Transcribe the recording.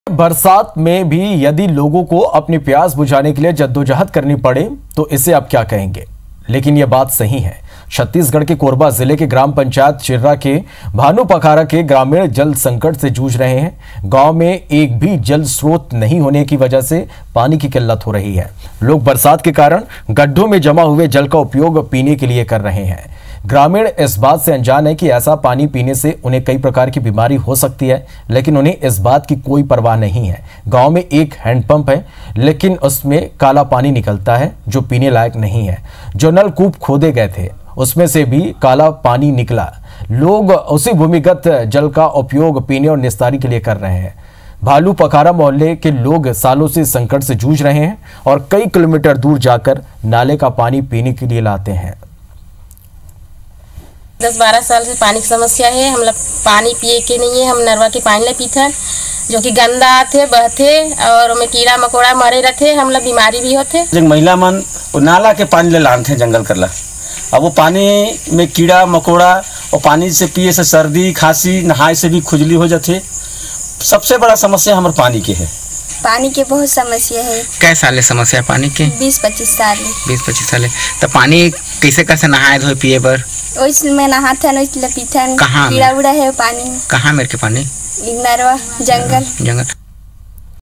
बरसात में भी यदि लोगों को अपनी प्यास बुझाने के लिए जद्दोजहद करनी पड़े तो इसे आप क्या कहेंगे। लेकिन यह बात सही है। छत्तीसगढ़ के कोरबा जिले के ग्राम पंचायत चिर्रा के भानु पखारा के ग्रामीण जल संकट से जूझ रहे हैं। गांव में एक भी जल स्रोत नहीं होने की वजह से पानी की किल्लत हो रही है। लोग बरसात के कारण गड्ढों में जमा हुए जल का उपयोग पीने के लिए कर रहे हैं। ग्रामीण इस बात से अनजान है कि ऐसा पानी पीने से उन्हें कई प्रकार की बीमारी हो सकती है, लेकिन उन्हें इस बात की कोई परवाह नहीं है। गांव में एक हैंडपंप है, लेकिन उसमें काला पानी निकलता है जो पीने लायक नहीं है। जो नलकूप खोदे गए थे उसमें से भी काला पानी निकला। लोग उसी भूमिगत जल का उपयोग पीने और निस्तारी के लिए कर रहे हैं। भालू पखारा मोहल्ले के लोग सालों से संकट से जूझ रहे हैं और कई किलोमीटर दूर जाकर नाले का पानी पीने के लिए लाते हैं। 10-12 साल से पानी की समस्या है। हम लोग पानी पिए के नहीं है, हम नरवा के पानी ले पीथन जो कि गंदा आथे बहथे और उनमें कीड़ा मकोड़ा मरे रहते, हम लोग बीमारी भी होते। जब महिला मन नाला के पानी ले लानते जंगल करला, अब वो पानी में कीड़ा मकोड़ा और पानी से पिए से सर्दी खांसी नहाए से भी खुजली हो जाते। सबसे बड़ा समस्या हमारे पानी के है। पानी के बहुत समस्या है। कै साल समस्या पानी के? 20-25 साल। 20-25 साल। तो पानी कैसे कैसे नहाए धोए पिए बर? में नहाथन पीथन। कहाँ कीड़ा उड़ा है पानी में। कहाँ मेरे के पानी? नरवा जंगल।